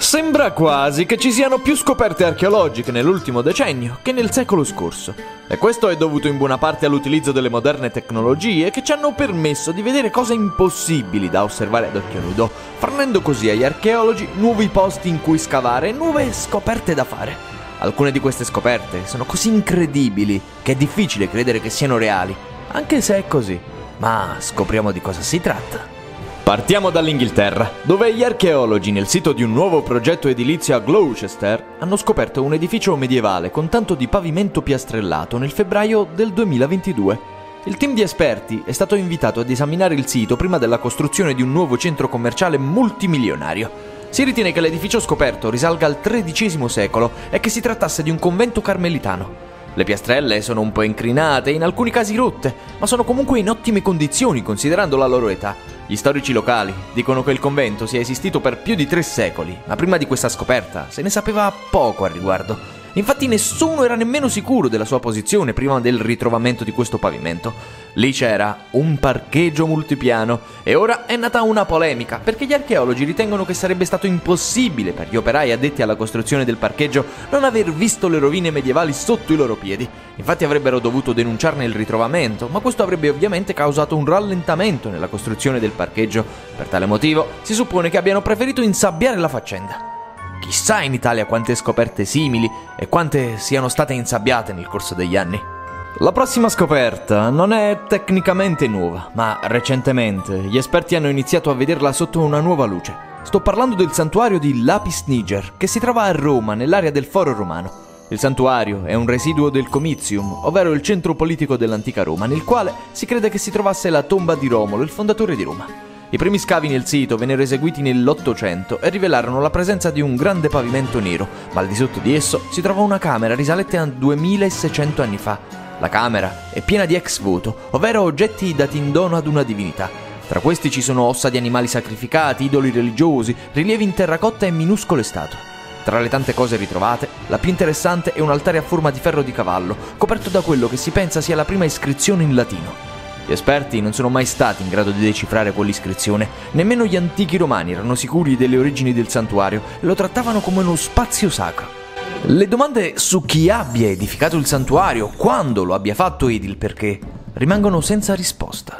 Sembra quasi che ci siano più scoperte archeologiche nell'ultimo decennio che nel secolo scorso. E questo è dovuto in buona parte all'utilizzo delle moderne tecnologie che ci hanno permesso di vedere cose impossibili da osservare ad occhio nudo, fornendo così agli archeologi nuovi posti in cui scavare e nuove scoperte da fare. Alcune di queste scoperte sono così incredibili che è difficile credere che siano reali, anche se è così. Ma scopriamo di cosa si tratta. Partiamo dall'Inghilterra, dove gli archeologi nel sito di un nuovo progetto edilizio a Gloucester hanno scoperto un edificio medievale con tanto di pavimento piastrellato nel febbraio del 2022. Il team di esperti è stato invitato ad esaminare il sito prima della costruzione di un nuovo centro commerciale multimilionario. Si ritiene che l'edificio scoperto risalga al XIII secolo e che si trattasse di un convento carmelitano. Le piastrelle sono un po' incrinate e in alcuni casi rotte, ma sono comunque in ottime condizioni considerando la loro età. Gli storici locali dicono che il convento sia esistito per più di 3 secoli, ma prima di questa scoperta se ne sapeva poco al riguardo. Infatti nessuno era nemmeno sicuro della sua posizione prima del ritrovamento di questo pavimento. Lì c'era un parcheggio multipiano e ora è nata una polemica perché gli archeologi ritengono che sarebbe stato impossibile per gli operai addetti alla costruzione del parcheggio non aver visto le rovine medievali sotto i loro piedi. Infatti avrebbero dovuto denunciarne il ritrovamento, ma questo avrebbe ovviamente causato un rallentamento nella costruzione del parcheggio. Per tale motivo si suppone che abbiano preferito insabbiare la faccenda. Chissà in Italia quante scoperte simili e quante siano state insabbiate nel corso degli anni. La prossima scoperta non è tecnicamente nuova, ma recentemente gli esperti hanno iniziato a vederla sotto una nuova luce. Sto parlando del santuario di Lapis Niger, che si trova a Roma, nell'area del Foro Romano. Il santuario è un residuo del Comitium, ovvero il centro politico dell'antica Roma, nel quale si crede che si trovasse la tomba di Romolo, il fondatore di Roma. I primi scavi nel sito vennero eseguiti nell'800 e rivelarono la presenza di un grande pavimento nero, ma al di sotto di esso si trova una camera risalente a 2600 anni fa. La camera è piena di ex voto, ovvero oggetti dati in dono ad una divinità. Tra questi ci sono ossa di animali sacrificati, idoli religiosi, rilievi in terracotta e minuscole statue. Tra le tante cose ritrovate, la più interessante è un altare a forma di ferro di cavallo, coperto da quello che si pensa sia la prima iscrizione in latino. Gli esperti non sono mai stati in grado di decifrare quell'iscrizione, nemmeno gli antichi romani erano sicuri delle origini del santuario e lo trattavano come uno spazio sacro. Le domande su chi abbia edificato il santuario, quando lo abbia fatto ed il perché, rimangono senza risposta.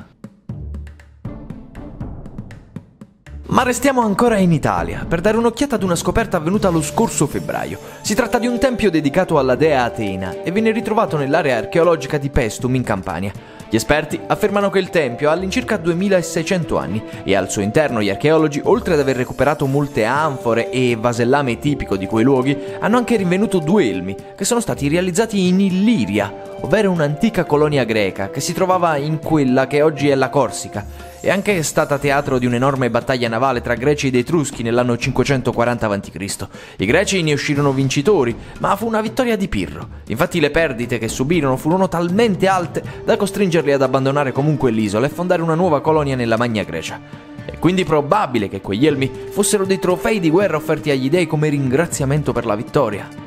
Ma restiamo ancora in Italia per dare un'occhiata ad una scoperta avvenuta lo scorso febbraio. Si tratta di un tempio dedicato alla dea Atena e venne ritrovato nell'area archeologica di Paestum in Campania. Gli esperti affermano che il tempio ha all'incirca 2600 anni e al suo interno gli archeologi, oltre ad aver recuperato molte anfore e vasellame tipico di quei luoghi, hanno anche rinvenuto 2 elmi che sono stati realizzati in Illiria, ovvero un'antica colonia greca che si trovava in quella che oggi è la Corsica. È anche stata teatro di un'enorme battaglia navale tra Greci ed Etruschi nell'anno 540 a.C. I Greci ne uscirono vincitori, ma fu una vittoria di Pirro. Infatti le perdite che subirono furono talmente alte da costringerli ad abbandonare comunque l'isola e fondare una nuova colonia nella Magna Grecia. È quindi probabile che quegli elmi fossero dei trofei di guerra offerti agli dei come ringraziamento per la vittoria.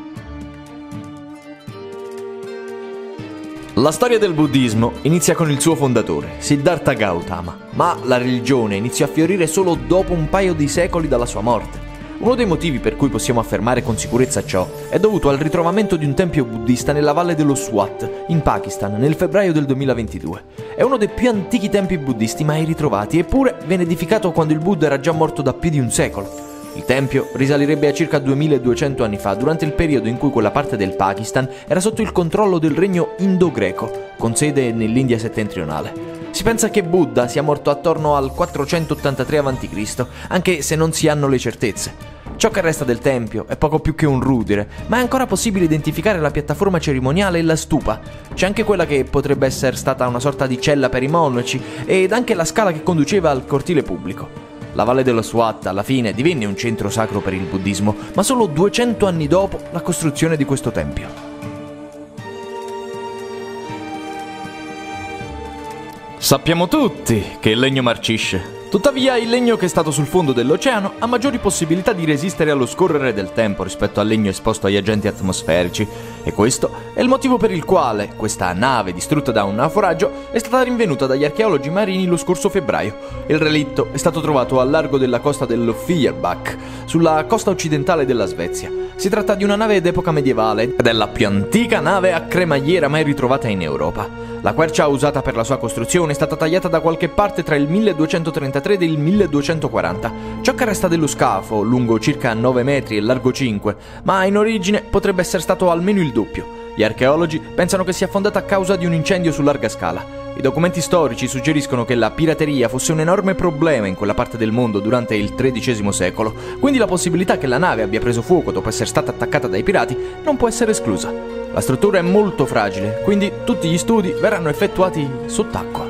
La storia del buddismo inizia con il suo fondatore, Siddhartha Gautama, ma la religione iniziò a fiorire solo dopo un paio di secoli dalla sua morte. Uno dei motivi per cui possiamo affermare con sicurezza ciò è dovuto al ritrovamento di un tempio buddista nella valle dello Swat, in Pakistan, nel febbraio del 2022. È uno dei più antichi templi buddisti mai ritrovati, eppure venne edificato quando il Buddha era già morto da più di un secolo. Il tempio risalirebbe a circa 2200 anni fa, durante il periodo in cui quella parte del Pakistan era sotto il controllo del regno indo-greco, con sede nell'India settentrionale. Si pensa che Buddha sia morto attorno al 483 a.C., anche se non si hanno le certezze. Ciò che resta del tempio è poco più che un rudere, ma è ancora possibile identificare la piattaforma cerimoniale e la stupa. C'è anche quella che potrebbe essere stata una sorta di cella per i monaci, ed anche la scala che conduceva al cortile pubblico. La Valle dello Swat alla fine divenne un centro sacro per il buddismo, ma solo 200 anni dopo la costruzione di questo tempio. Sappiamo tutti che il legno marcisce, Tuttavia, il legno che è stato sul fondo dell'oceano ha maggiori possibilità di resistere allo scorrere del tempo rispetto al legno esposto agli agenti atmosferici, e questo è il motivo per il quale questa nave distrutta da un naufragio è stata rinvenuta dagli archeologi marini lo scorso febbraio. Il relitto è stato trovato al largo della costa dello Feuerbach, sulla costa occidentale della Svezia. Si tratta di una nave d'epoca medievale ed è la più antica nave a cremagliera mai ritrovata in Europa. La quercia usata per la sua costruzione è stata tagliata da qualche parte tra il 1233 ed il 1240. Ciò che resta dello scafo, lungo circa 9 metri e largo 5, ma in origine potrebbe essere stato almeno il doppio. Gli archeologi pensano che sia affondata a causa di un incendio su larga scala. I documenti storici suggeriscono che la pirateria fosse un enorme problema in quella parte del mondo durante il XIII secolo, quindi la possibilità che la nave abbia preso fuoco dopo essere stata attaccata dai pirati non può essere esclusa. La struttura è molto fragile, quindi tutti gli studi verranno effettuati sott'acqua.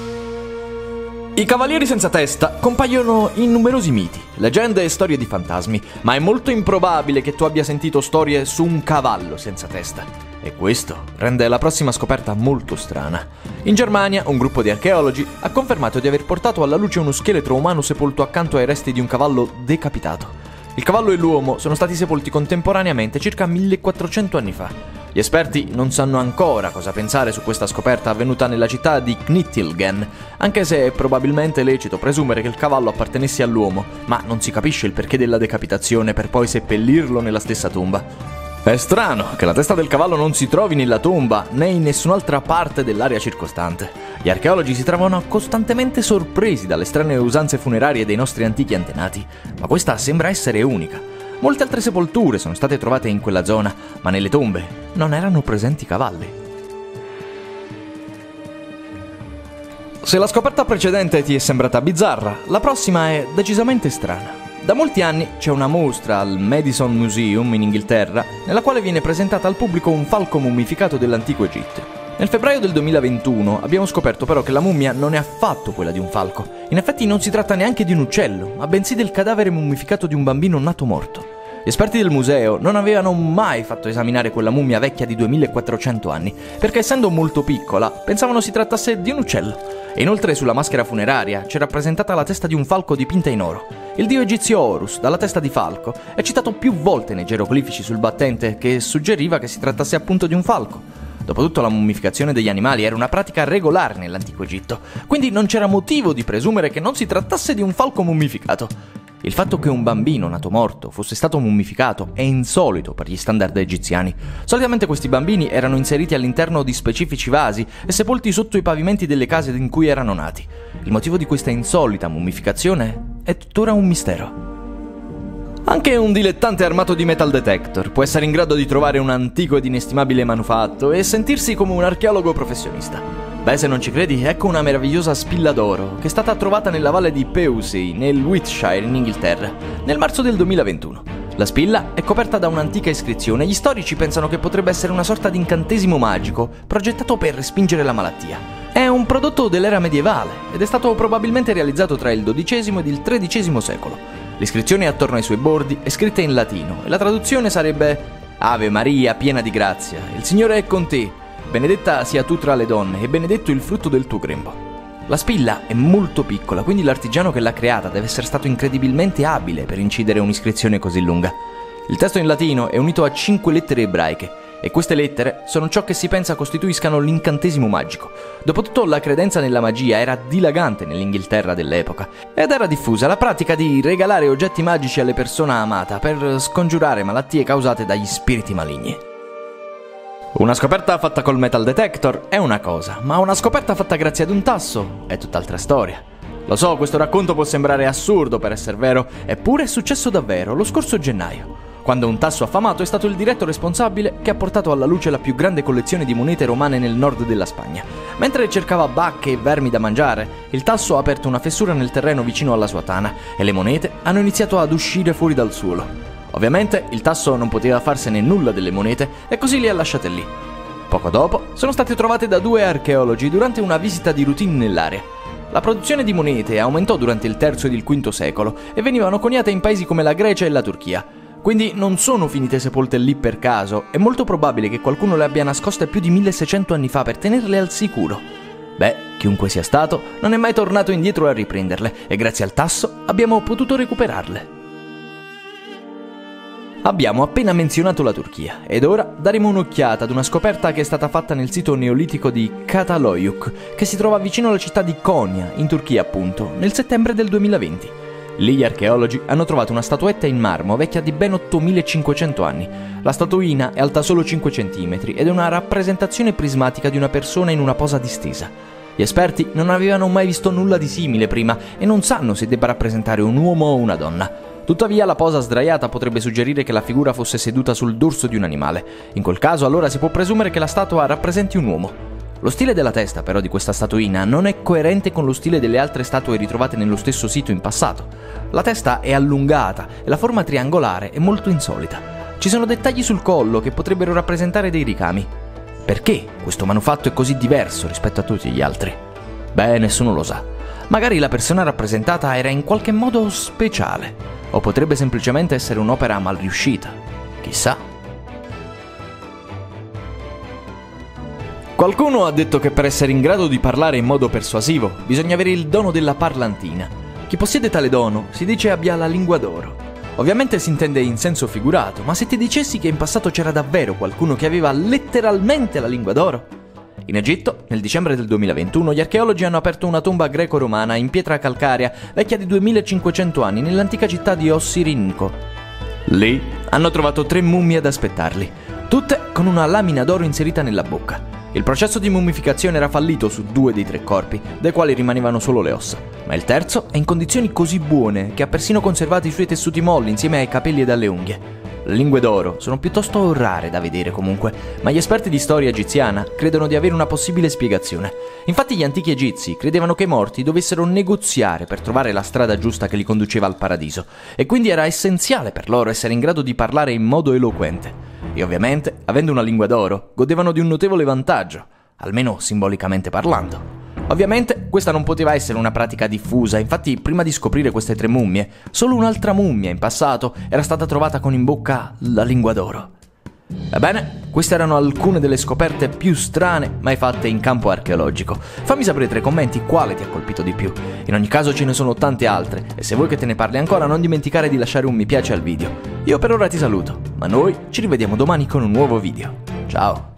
I cavalieri senza testa compaiono in numerosi miti, leggende e storie di fantasmi, ma è molto improbabile che tu abbia sentito storie su un cavallo senza testa. E questo rende la prossima scoperta molto strana. In Germania, un gruppo di archeologi ha confermato di aver portato alla luce uno scheletro umano sepolto accanto ai resti di un cavallo decapitato. Il cavallo e l'uomo sono stati sepolti contemporaneamente circa 1400 anni fa. Gli esperti non sanno ancora cosa pensare su questa scoperta avvenuta nella città di Knittelgen, anche se è probabilmente lecito presumere che il cavallo appartenesse all'uomo, ma non si capisce il perché della decapitazione per poi seppellirlo nella stessa tomba. È strano che la testa del cavallo non si trovi nella tomba né in nessun'altra parte dell'area circostante. Gli archeologi si trovano costantemente sorpresi dalle strane usanze funerarie dei nostri antichi antenati, ma questa sembra essere unica. Molte altre sepolture sono state trovate in quella zona, ma nelle tombe non erano presenti cavalli. Se la scoperta precedente ti è sembrata bizzarra, la prossima è decisamente strana. Da molti anni c'è una mostra al Madison Museum in Inghilterra, nella quale viene presentata al pubblico un falco mummificato dell'antico Egitto. Nel febbraio del 2021 abbiamo scoperto però che la mummia non è affatto quella di un falco. In effetti non si tratta neanche di un uccello, ma bensì del cadavere mummificato di un bambino nato morto. Gli esperti del museo non avevano mai fatto esaminare quella mummia vecchia di 2400 anni, perché essendo molto piccola pensavano si trattasse di un uccello. E inoltre sulla maschera funeraria c'è rappresentata la testa di un falco dipinta in oro. Il dio egizio Horus, dalla testa di falco, è citato più volte nei geroglifici sul battente, che suggeriva che si trattasse appunto di un falco. Dopotutto la mummificazione degli animali era una pratica regolare nell'antico Egitto, quindi non c'era motivo di presumere che non si trattasse di un falco mummificato. Il fatto che un bambino nato morto fosse stato mummificato è insolito per gli standard egiziani. Solitamente questi bambini erano inseriti all'interno di specifici vasi e sepolti sotto i pavimenti delle case in cui erano nati. Il motivo di questa insolita mummificazione è tuttora un mistero. Anche un dilettante armato di metal detector può essere in grado di trovare un antico ed inestimabile manufatto e sentirsi come un archeologo professionista. Beh, se non ci credi, ecco una meravigliosa spilla d'oro che è stata trovata nella valle di Pewsey, nel Wiltshire, in Inghilterra, nel marzo del 2021. La spilla è coperta da un'antica iscrizione e gli storici pensano che potrebbe essere una sorta di incantesimo magico progettato per respingere la malattia. È un prodotto dell'era medievale ed è stato probabilmente realizzato tra il XII ed il XIII secolo. L'iscrizione attorno ai suoi bordi è scritta in latino e la traduzione sarebbe: Ave Maria, piena di grazia, il Signore è con te. Benedetta sia tu tra le donne e benedetto il frutto del tuo grembo. La spilla è molto piccola, quindi l'artigiano che l'ha creata deve essere stato incredibilmente abile per incidere un'iscrizione così lunga. Il testo in latino è unito a 5 lettere ebraiche e queste lettere sono ciò che si pensa costituiscano l'incantesimo magico. Dopotutto la credenza nella magia era dilagante nell'Inghilterra dell'epoca ed era diffusa la pratica di regalare oggetti magici alle persone amate per scongiurare malattie causate dagli spiriti maligni. Una scoperta fatta col metal detector è una cosa, ma una scoperta fatta grazie ad un tasso è tutt'altra storia. Lo so, questo racconto può sembrare assurdo per essere vero, eppure è successo davvero lo scorso gennaio, quando un tasso affamato è stato il diretto responsabile che ha portato alla luce la più grande collezione di monete romane nel nord della Spagna. Mentre cercava bacche e vermi da mangiare, il tasso ha aperto una fessura nel terreno vicino alla sua tana e le monete hanno iniziato ad uscire fuori dal suolo. Ovviamente il tasso non poteva farsene nulla delle monete e così le ha lasciate lì. Poco dopo sono state trovate da 2 archeologi durante una visita di routine nell'area. La produzione di monete aumentò durante il III ed il V secolo e venivano coniate in paesi come la Grecia e la Turchia. Quindi non sono finite sepolte lì per caso, è molto probabile che qualcuno le abbia nascoste più di 1600 anni fa per tenerle al sicuro. Beh, chiunque sia stato, non è mai tornato indietro a riprenderle e grazie al tasso abbiamo potuto recuperarle. Abbiamo appena menzionato la Turchia ed ora daremo un'occhiata ad una scoperta che è stata fatta nel sito neolitico di Çatalhöyük, che si trova vicino alla città di Konya, in Turchia appunto, nel settembre del 2020. Lì gli archeologi hanno trovato una statuetta in marmo vecchia di ben 8500 anni. La statuina è alta solo 5 cm ed è una rappresentazione prismatica di una persona in una posa distesa. Gli esperti non avevano mai visto nulla di simile prima e non sanno se debba rappresentare un uomo o una donna. Tuttavia la posa sdraiata potrebbe suggerire che la figura fosse seduta sul dorso di un animale. In quel caso allora si può presumere che la statua rappresenti un uomo. Lo stile della testa però di questa statuina non è coerente con lo stile delle altre statue ritrovate nello stesso sito in passato. La testa è allungata e la forma triangolare è molto insolita. Ci sono dettagli sul collo che potrebbero rappresentare dei ricami. Perché questo manufatto è così diverso rispetto a tutti gli altri? Beh, nessuno lo sa. Magari la persona rappresentata era in qualche modo speciale. O potrebbe semplicemente essere un'opera mal riuscita. Chissà. Qualcuno ha detto che per essere in grado di parlare in modo persuasivo bisogna avere il dono della parlantina. Chi possiede tale dono si dice abbia la lingua d'oro. Ovviamente si intende in senso figurato, ma se ti dicessi che in passato c'era davvero qualcuno che aveva letteralmente la lingua d'oro? In Egitto, nel dicembre del 2021, gli archeologi hanno aperto una tomba greco-romana in pietra calcarea vecchia di 2500 anni nell'antica città di Ossirinco. Lì hanno trovato 3 mummie ad aspettarli, tutte con una lamina d'oro inserita nella bocca. Il processo di mummificazione era fallito su 2 dei 3 corpi, dai quali rimanevano solo le ossa, ma il terzo è in condizioni così buone che ha persino conservato i suoi tessuti molli insieme ai capelli ed alle unghie. Le lingue d'oro sono piuttosto rare da vedere comunque, ma gli esperti di storia egiziana credono di avere una possibile spiegazione. Infatti gli antichi egizi credevano che i morti dovessero negoziare per trovare la strada giusta che li conduceva al paradiso, e quindi era essenziale per loro essere in grado di parlare in modo eloquente. E ovviamente, avendo una lingua d'oro, godevano di un notevole vantaggio, almeno simbolicamente parlando. Ovviamente questa non poteva essere una pratica diffusa, infatti prima di scoprire queste 3 mummie, solo un'altra mummia in passato era stata trovata con in bocca la lingua d'oro. Ebbene, queste erano alcune delle scoperte più strane mai fatte in campo archeologico. Fammi sapere tra i commenti quale ti ha colpito di più. In ogni caso ce ne sono tante altre e se vuoi che te ne parli ancora non dimenticare di lasciare un mi piace al video. Io per ora ti saluto, ma noi ci rivediamo domani con un nuovo video. Ciao!